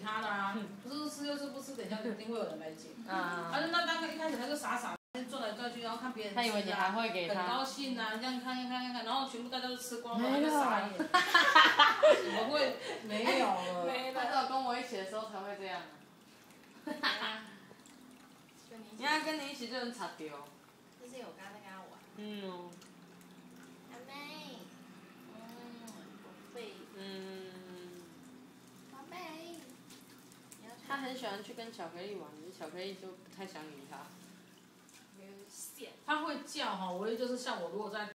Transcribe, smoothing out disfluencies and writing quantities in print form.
他的啊，不是吃就是不吃，等一下一定会有人来捡。 啊。 那刚刚一开始他就傻傻转来转去，然后看别人吃啊， 他以为你还会给他， 很高兴啊，这样看，然后全部大家都吃光了，他就傻眼。怎么会没有了？ 没了。他只有跟我一起的时候才会这样。你看跟你一起就很吵丢。 就是我刚刚在跟他玩。 嗯。 阿妹。宝贝。宝贝。 他很喜欢去跟巧克力玩，可是巧克力就不太想理他。 他会叫哈，唯一就是像我如果在